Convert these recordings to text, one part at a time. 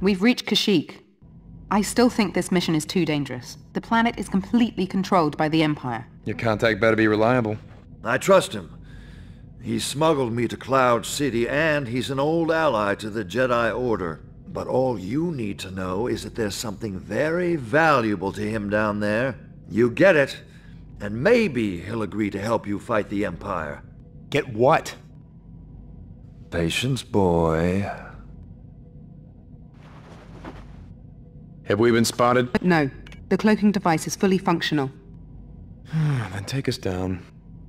We've reached Kashyyyk. I still think this mission is too dangerous. The planet is completely controlled by the Empire. Your contact better be reliable. I trust him. He smuggled me to Cloud City, and he's an old ally to the Jedi Order. But all you need to know is that there's something very valuable to him down there. You get it, and maybe he'll agree to help you fight the Empire. Get what? Patience, boy. Have we been spotted? No, the cloaking device is fully functional. Then take us down.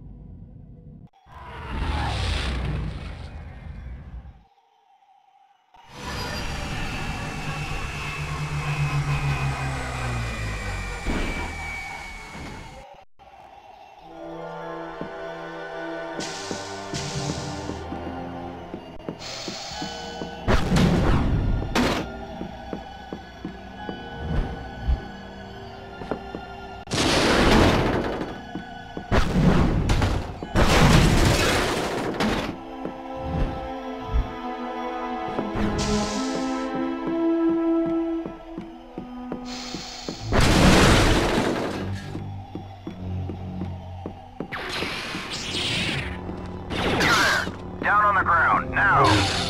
Down on the ground, now!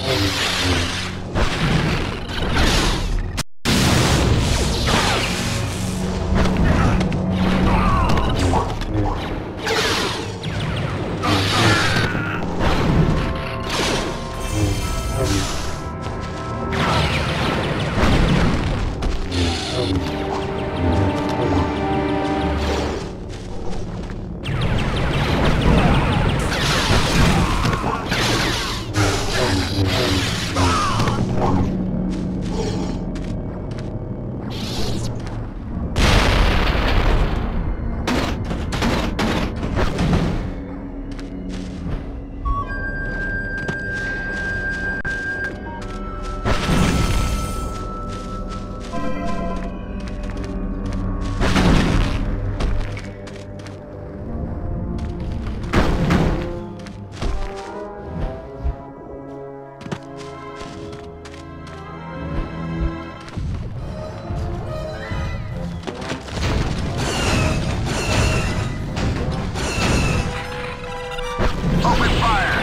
Open fire!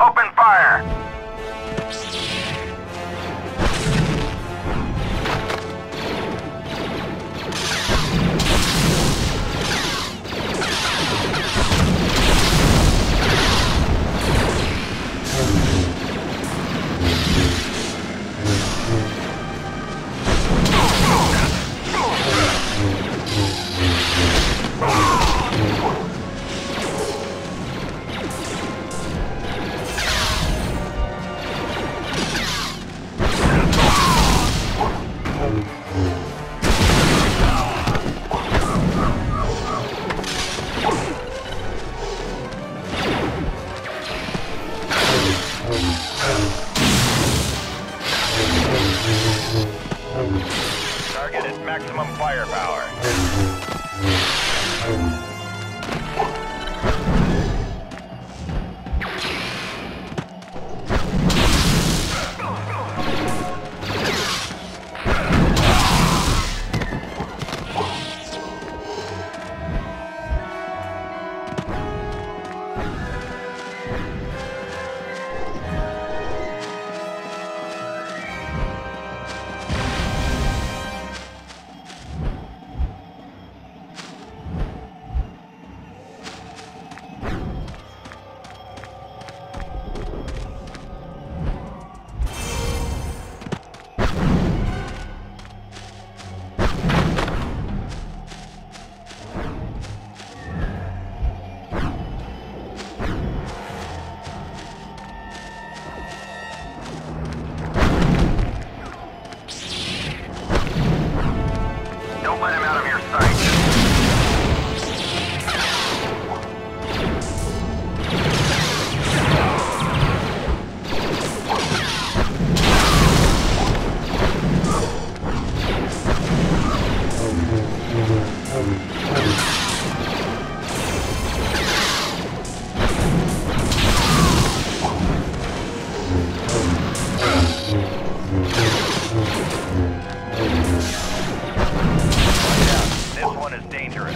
Open fire! Target at maximum firepower. Don't let him out of your sight. This one is dangerous.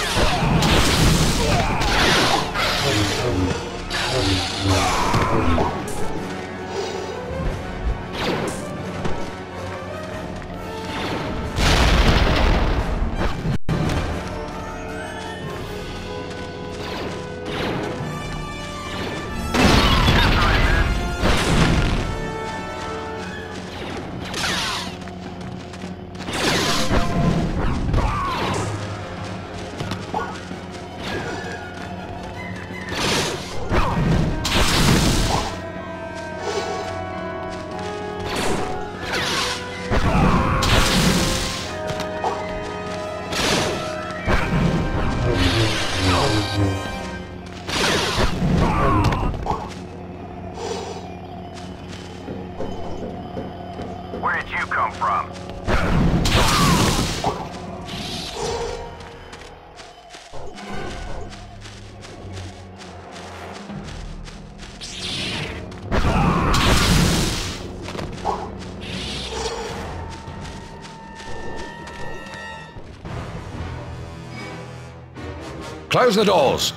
Where did you come from? Close the doors.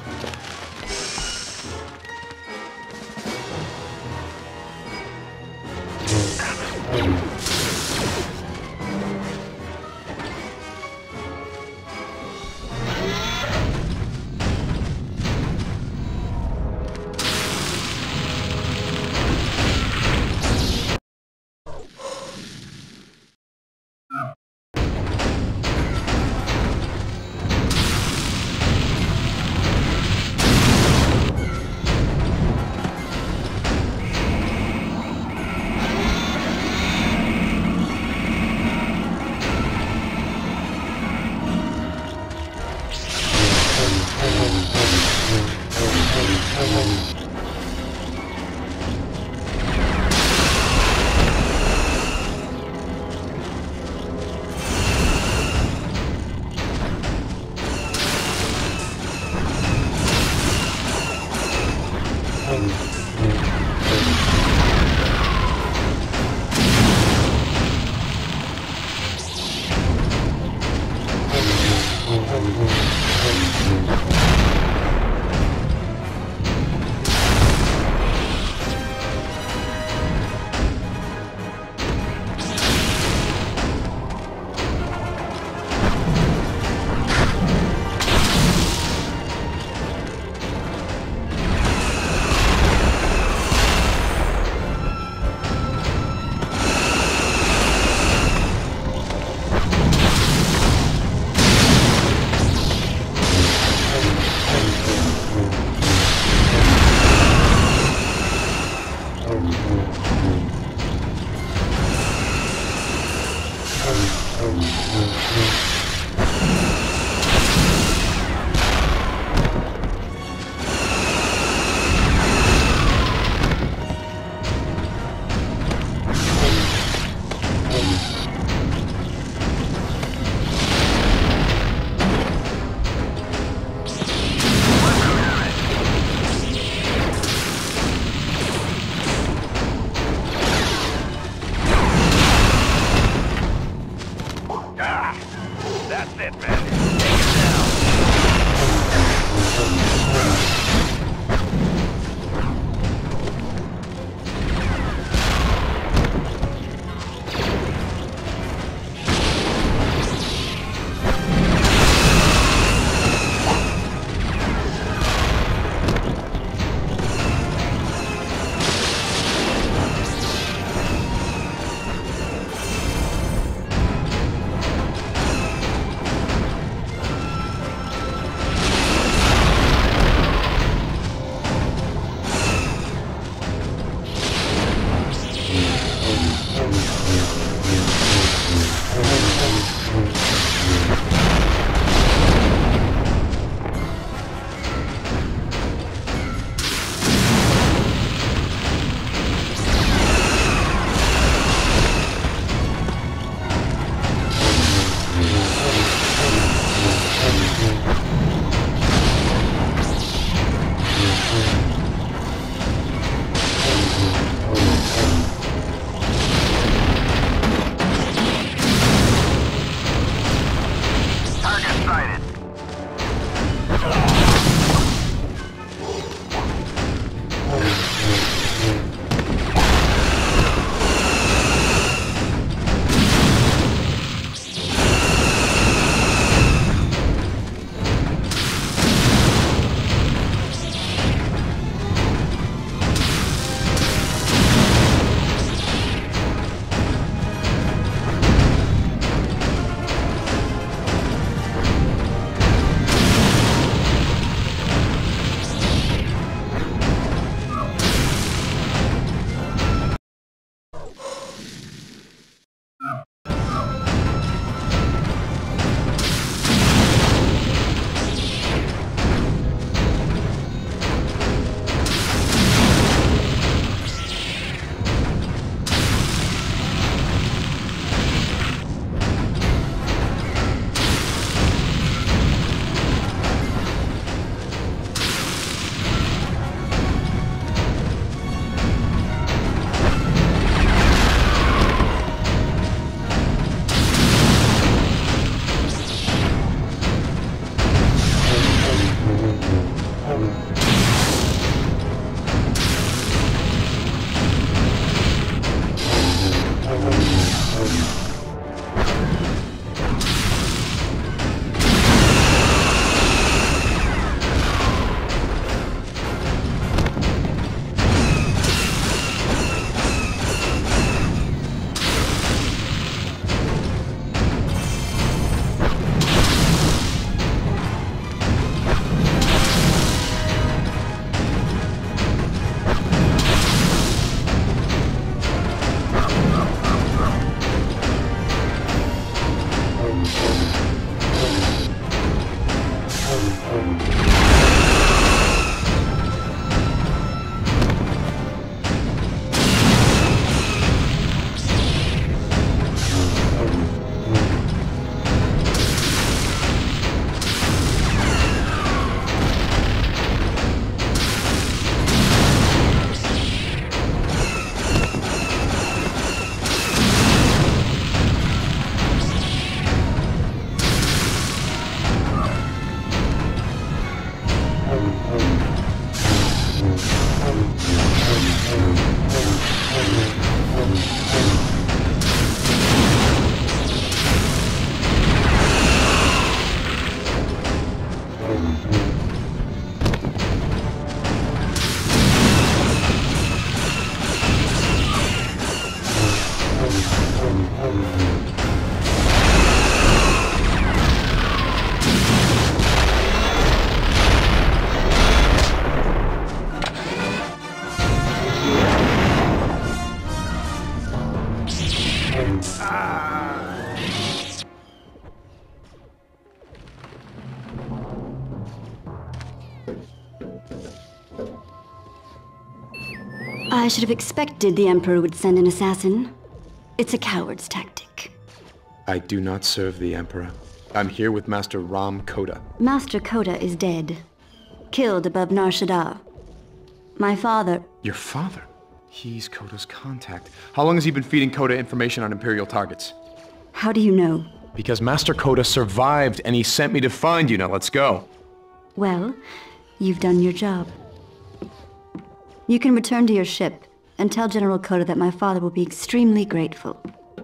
I should have expected the Emperor would send an assassin. It's a coward's tactic. I do not serve the Emperor. I'm here with Master Ram Koda. Master Koda is dead. Killed above Nar Shaddaa. My father... Your father? He's Koda's contact. How long has he been feeding Koda information on Imperial targets? How do you know? Because Master Koda survived and he sent me to find you. Now let's go. Well, you've done your job. You can return to your ship and tell General Koda that my father will be extremely grateful.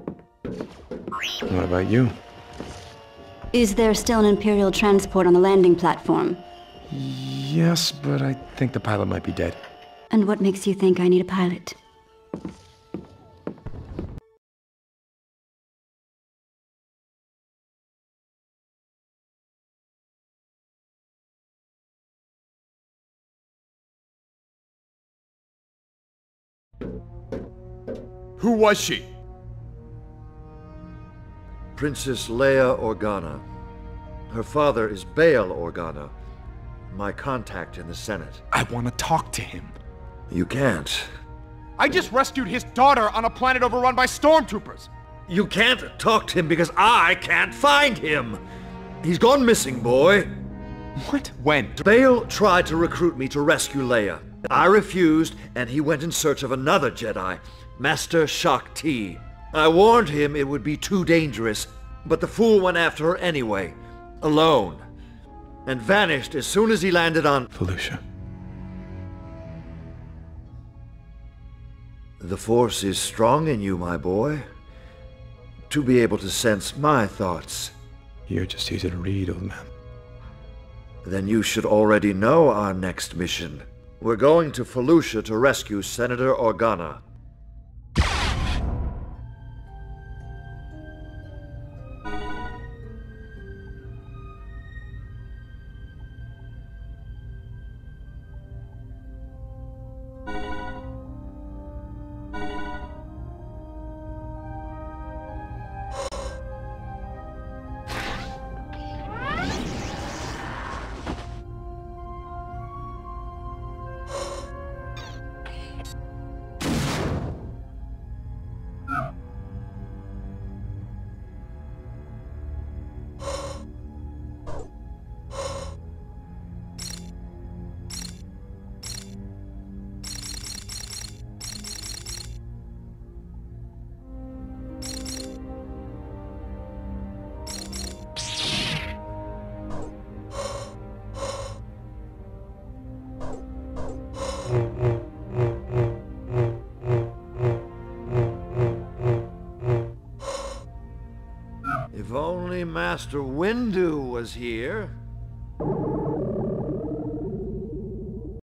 What about you? Is there still an Imperial transport on the landing platform? Yes, but I think the pilot might be dead. And what makes you think I need a pilot? Who was she? Princess Leia Organa. Her father is Bail Organa, my contact in the Senate. I want to talk to him. You can't. I just rescued his daughter on a planet overrun by stormtroopers. You can't talk to him because I can't find him. He's gone missing, boy. What? When? Bail tried to recruit me to rescue Leia. I refused, and he went in search of another Jedi, Master Shaak Ti. I warned him it would be too dangerous, but the fool went after her anyway, alone, and vanished as soon as he landed on Felucia. The Force is strong in you, my boy, to be able to sense my thoughts. You're just easy to read, old man. Then you should already know our next mission. We're going to Felucia to rescue Senator Organa. If only Master Windu was here.